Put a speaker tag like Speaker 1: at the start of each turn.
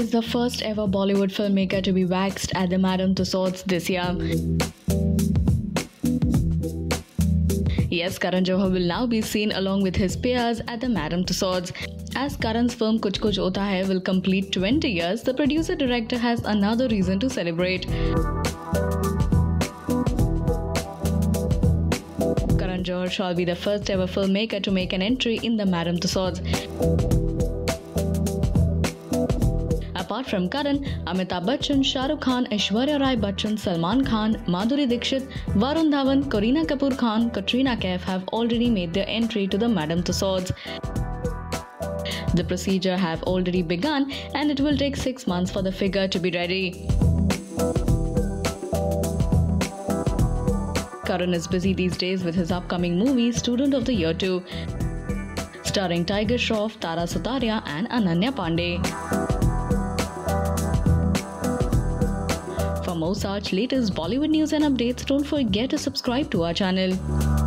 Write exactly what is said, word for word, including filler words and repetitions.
Speaker 1: is the first ever Bollywood filmmaker to be waxed at the Madame Tussauds this year. Yes, Karan Johar will now be seen along with his peers at the Madame Tussauds. As Karan's film Kuch Kuch Hota Hai will complete twenty years, the producer-director has another reason to celebrate. Karan Johar shall be the first ever filmmaker to make an entry in the Madame Tussauds. Apart from Karan, Amitabh Bachchan, Shah Rukh Khan, Aishwarya Rai Bachchan, Salman Khan, Madhuri Dixit, Varun Dhawan, Kareena Kapoor Khan, Katrina Kaif have already made their entry to the Madame Tussauds. The procedure have already begun and it will take six months for the figure to be ready. Karan is busy these days with his upcoming movie Student of the Year two, starring Tiger Shroff, Tara Sutaria and Ananya Pandey. For more such latest Bollywood news and updates, don't forget to subscribe to our channel.